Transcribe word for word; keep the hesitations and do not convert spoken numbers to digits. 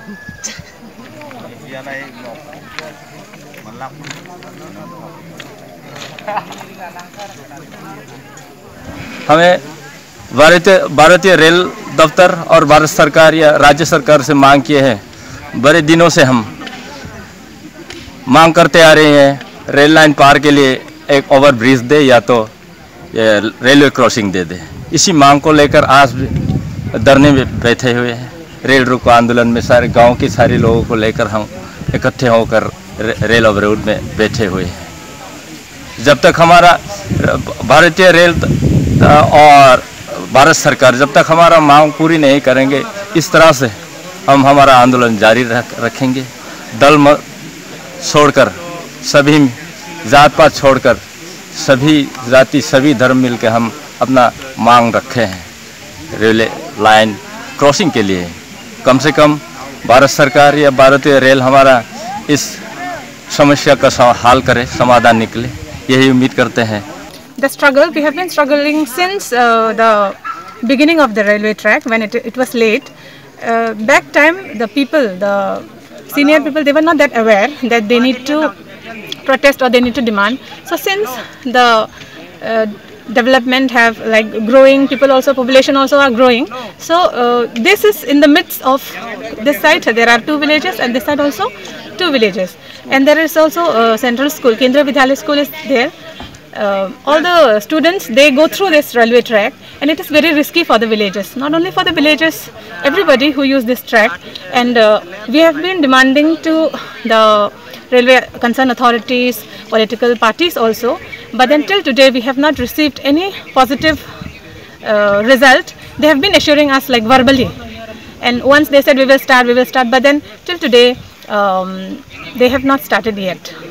हमें भारतीय भारतीय रेल दफ्तर और भारत सरकार या राज्य सरकार से मांग किए हैं। बड़े दिनों से हम मांग करते आ रहे हैं, रेल लाइन पार के लिए एक ओवर ब्रिज दे या तो रेलवे क्रॉसिंग दे दे। इसी मांग को लेकर आज धरने में बैठे हुए हैं। रेल रोको आंदोलन में सारे गांव के सारे लोगों को लेकर हम इकट्ठे होकर रे, रेल अवरोध में बैठे हुए हैं। जब तक हमारा भारतीय रेल और भारत सरकार जब तक हमारा मांग पूरी नहीं करेंगे, इस तरह से हम हमारा आंदोलन जारी रख, रखेंगे। दल मत छोड़कर, सभी जात पात छोड़कर, सभी जाति सभी धर्म मिलकर हम अपना मांग रखे हैं रेलवे लाइन क्रॉसिंग के लिए। कम से कम भारत सरकार या भारतीय रेल हमारा इस समस्या का हल करे, समाधान निकले, यही उम्मीद करते हैं। The struggle, we have been struggling since uh, the beginning of the railway track when it, it was late. Uh, back time, the people, the senior people, they were not that aware that they need to protest or they need to demand. So since the uh, development have like growing, people also, population also are growing. So uh, this is in the midst of this side, there are two villages, and this side also two villages. And there is also a central school, Kendriya Vidyalaya school is there. Uh, all the students, they go through this railway track, and it is very risky for the villagers. Not only for the villagers, everybody who use this track. And uh, we have been demanding to the railway concerned authorities, political parties also. But until today, we have not received any positive uh, result. They have been assuring us like verbally. And once they said we will start, we will start. But then till today, um, they have not started yet.